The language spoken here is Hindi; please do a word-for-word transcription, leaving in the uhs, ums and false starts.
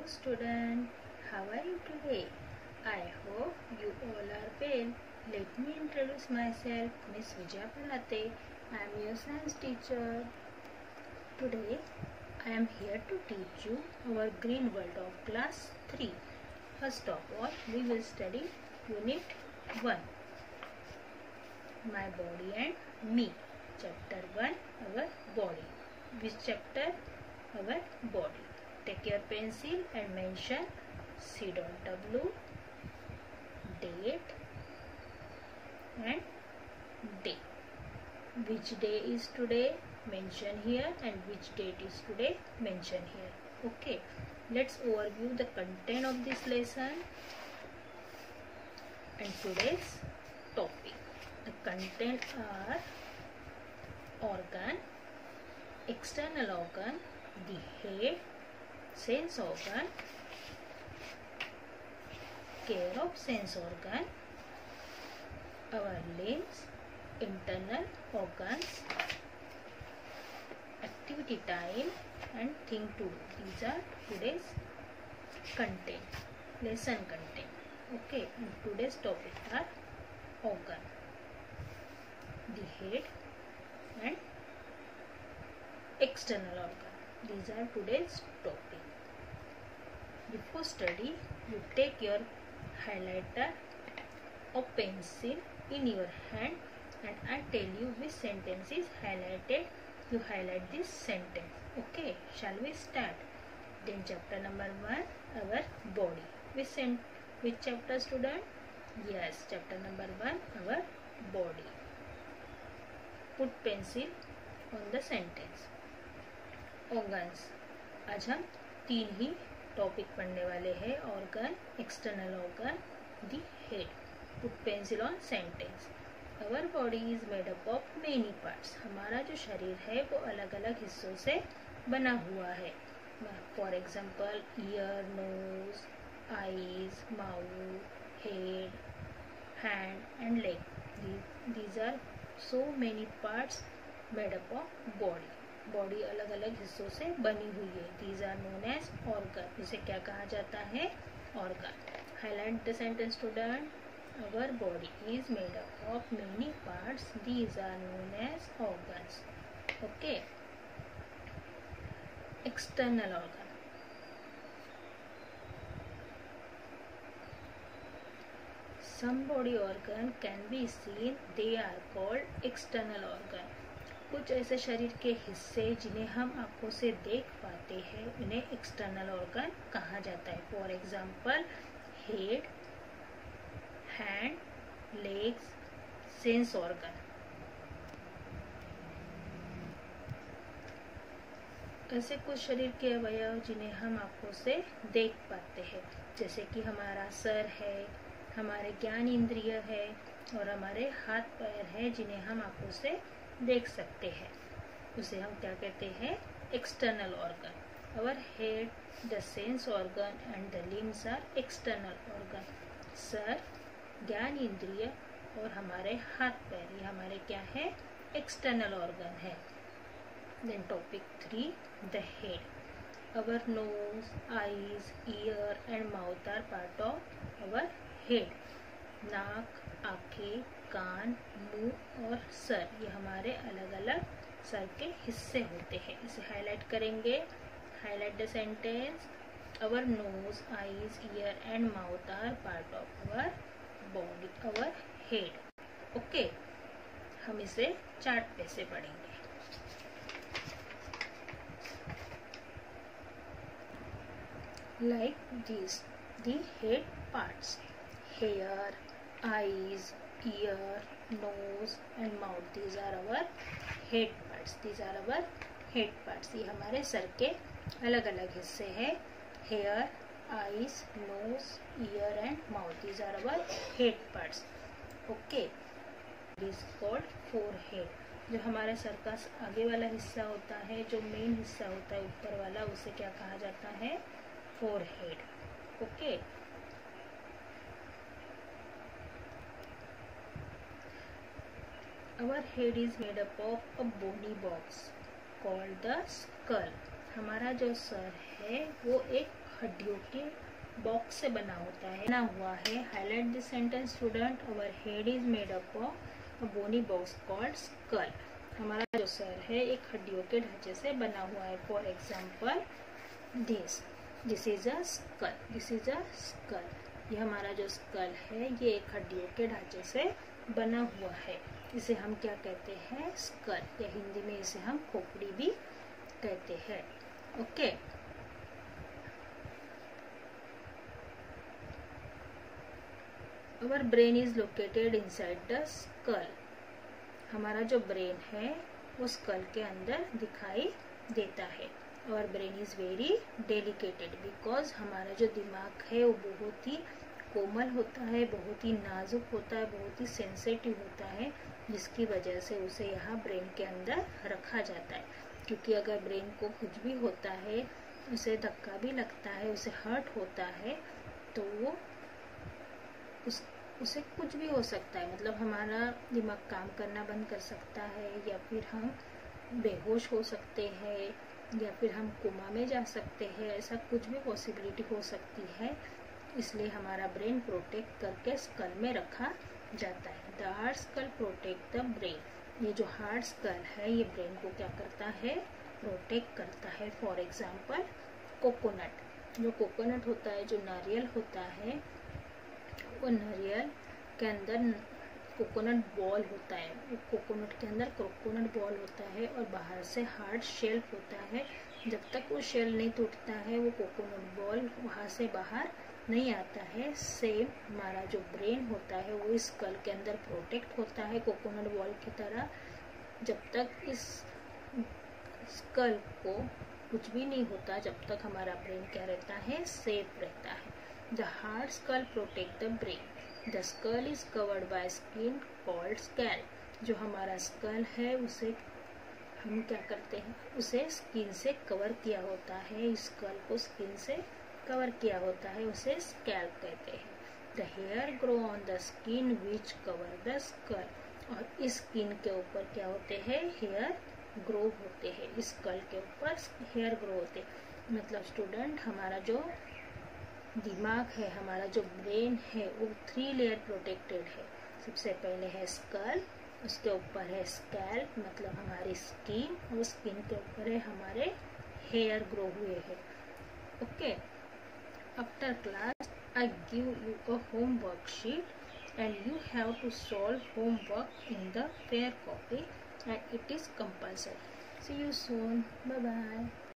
student, how are you today? I hope you all are well. Let me introduce myself, Miss Vijaya Palate. I am your science teacher. Today I am here to teach you our green world of class three. First of all, we will study unit one, My Body and Me. Chapter one, Our Body. Which chapter? Our body. Take your pencil and mention seed on W, date and day. Which day is today? Mention here, and which date is today? Mention here. Okay. Let's overview the content of this lesson and today's topic. The content are organ, external organ, the head, sense organ, care of sense organ, our limbs, internal organs, activity time and thing to do. These are today's content, lesson content. Okay, and today's topic are organ, the head and external organ. These are today's topic. Before study, you take your highlighter or pencil in your hand and I tell you which sentence is highlighted. You highlight this sentence. Okay, shall we start? Then chapter number one, our body. Which, sent which chapter, student? Yes, chapter number one, our body. Put pencil on the sentence. Organs. आज हम तीन ही टॉपिक पढ़ने वाले हैं. Organ, external organ, the head. Put pencil on sentence. Our body is made up of many parts. हमारा जो शरीर है वो अलग अलग हिस्सों से बना हुआ है. For example ear, nose, eyes, mouth, head, hand and leg. These are so many parts made up of body. Body अलग अलग हिस्सों से बनी हुई है. These are known as organ. इसे क्या कहा जाता है? Organ. Highlight the sentence student. Our body is made up of many parts. These are known as organs. Okay. External organ. Some body organ can be seen. They are called external organ. कुछ ऐसे शरीर के हिस्से जिन्हें हम आंखों से देख पाते हैं उन्हें एक्सटर्नल ऑर्गन कहा जाता है. For example head, hand, legs, sense organ. ऐसे कुछ शरीर के अवयव जिन्हें हम आंखों से देख पाते हैं, जैसे कि हमारा सर है, हमारे ज्ञान इंद्रिय है और हमारे हाथ पैर है जिन्हें हम आंखों से देख सकते हैं. उसे हम क्या कहते हैं? External organ. Our head, the sense organ and the limbs are external organ. सर, ज्ञान इंद्रिय और हमारे हाथ पैर ये हमारे क्या है? एक्सटर्नल ऑर्गन है. Then topic three, the head. Our nose, eyes, ear and mouth are part of our head. नाक, आंखें, कान, मुंह और सर ये हमारे अलग अलग सर के हिस्से होते हैं. इसे हाईलाइट करेंगे. Highlight the sentence. Our nose, eyes, ear and mouth are part of our body, our head. Okay. हम इसे चार्ट पे से पढ़ेंगे. Like this the head parts. Hair, eyes, ear, nose and mouth. These are our head parts. These are our head parts. ये हमारे सर के अलग अलग हिस्से हैं. Hair, eyes, nose, ear and mouth. These are our head parts. Okay. It is called forehead. जो हमारे सर का आगे वाला हिस्सा होता है, जो मेन हिस्सा होता है ऊपर वाला, उसे क्या कहा जाता है? forehead. Okay. Our head is made up of a bony box called the skull. हमारा जो सर है वो एक हड्डियों के बॉक्स से बना होता है बना हुआ है। Highlight this sentence student. Our head is made up of a bony box called skull. हमारा जो सर है एक हड्डियों के ढांचे से बना हुआ है। For example this this is a skull, this is a skull. ये हमारा जो स्कल है ये एक हड्डियों के ढांचे से बना हुआ है। इसे हम क्या कहते हैं? स्कल, या हिंदी में इसे हम खोपड़ी भी कहते हैं। Okay, our brain is located inside the skull. हमारा जो ब्रेन है वो स्कल के अंदर दिखाई देता है। और brain is very delicated because हमारा जो दिमाग है वो बहुत ही कोमल होता है, बहुत ही नाजुक होता है, बहुत ही सेंसिटिव होता है, जिसकी वजह से उसे यहाँ ब्रेन के अंदर रखा जाता है। क्योंकि अगर ब्रेन को कुछ भी होता है, उसे धक्का भी लगता है, उसे हर्ट होता है, तो वो उस उसे कुछ भी हो सकता है। मतलब हमारा दिमाग काम करना बंद कर सकता है, या फिर हम बेहोश हो सकते हैं, या फिर हम कोमा में जा सकते हैं। ऐसा कुछ भी पॉसिबिलिटी हो सकती है। इसलिए हमारा ब्रेन प्रोटेक्ट करके स्कल में रखा जाता है। The hard skull protect the brain. ये जो हार्ड स्कल है ये ब्रेन को क्या करता है? प्रोटेक्ट करता है। For example coconut. जो कोकोनट होता है, जो नारियल होता है, वो नारियल के अंदर कोकोनट बॉल होता है। वो कोकोनट के अंदर कोकोनट बॉल होता है और बाहर से हार्ड शेल होता है। जब तक वो शेल नहीं टूटता है वो कोकोनट बॉल वहाँ से बाहर नहीं आता है। सेम हमारा जो ब्रेन होता है वो इस स्कल के अंदर प्रोटेक्ट होता है कोकोनट बॉल की तरह। जब तक इस स्कल को कुछ भी नहीं होता, जब तक हमारा ब्रेन क्या रहता है? सेफ रहता है। The hard skull protect the brain. The skull is covered by skin called scalp. जो हमारा स्कल है उसे हम क्या करते हैं? उसे स्किन से कवर किया होता है। इस स्कल को स्किन से कवर किया होता है, उसे स्कैल्प कहते हैं। The hair grow on the skin which cover the skull. और इस स्किन के ऊपर क्या होते हैं? हेयर ग्रो होते हैं। इस स्कल के ऊपर हेयर ग्रो होते हैं। मतलब स्टूडेंट, हमारा जो दिमाग है, हमारा जो ब्रेन है, वो थ्री लेयर प्रोटेक्टेड है। सबसे पहले है स्कल, उसके ऊपर है स्कैल्प मतलब हमारी स्किन, और स्किन के ऊपर है हमारे हेयर ग्रो हुए हैं। Okay, after class I give you a homework sheet and you have to solve homework in the fair copy and it is compulsory. See you soon. Bye bye.